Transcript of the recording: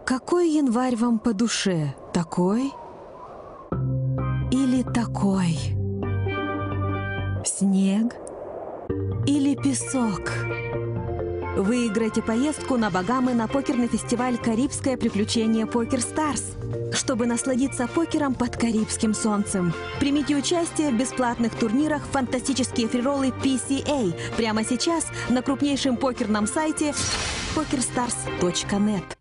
Какой январь вам по душе? Такой или такой? Снег или песок? Выиграйте поездку на Багамы на покерный фестиваль «Карибское приключение Покер Старс», чтобы насладиться покером под карибским солнцем. Примите участие в бесплатных турнирах «Фантастические фрироллы PCA» прямо сейчас на крупнейшем покерном сайте pokerstars.net.